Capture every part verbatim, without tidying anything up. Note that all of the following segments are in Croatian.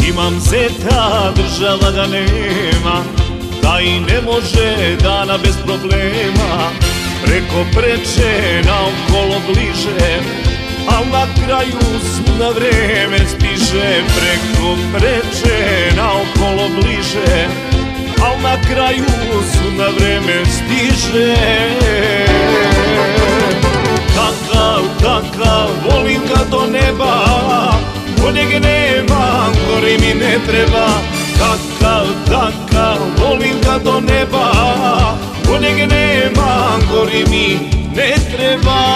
Imam zeta, država ga nema, taj ne može dana bez problema. Preko preče, naokolo bliže, al na kraju na vreme stiže. Preko preče, naokolo bliže, al na kraju na vreme stiže. Takav, takav, volim ga do neba, ko njega nema, gori mi ne treba. Takav, takav, volim ga do neba, ko njega nema, gori mi ne treba.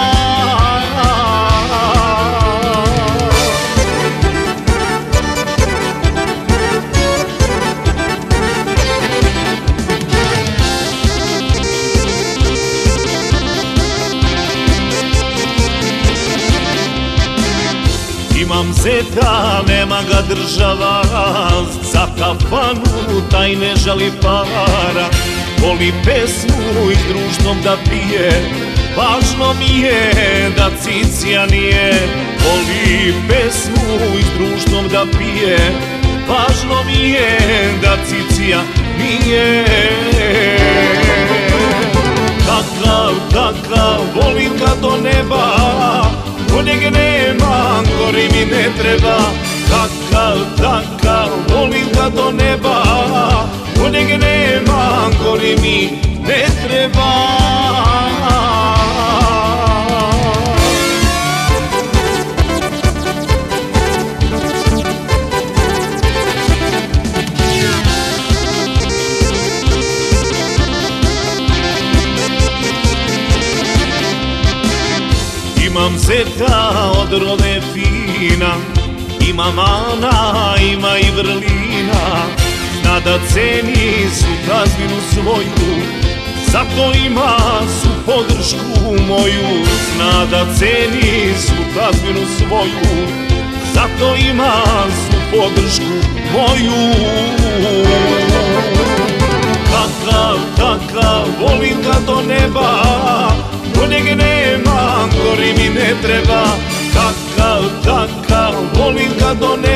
Imam zeta, nema ga država, za kafanu taj ne žali para. Voli pesmu i s društvom da pije, važno mi je da cicija nije. Voli pesmu i s društvom da pije, važno mi je da cicija nije. Takav, takav, volim ga do neba, ko njega nema, gori mi ne treba. Takav, takav, volim ga do neba, ko njega nema, gori mi ne treba. Imam zeta od rode fina, ima mana, ima i vrlina. Zna da ceni su tazbinu svoju, zato ima su podršku moju. Zna da ceni su tazbinu svoju, zato ima su podršku moju. Takav, takav, volim ga do neba, ko njega nema, gori mi ne treba. Takav, takav, volim ga do neba.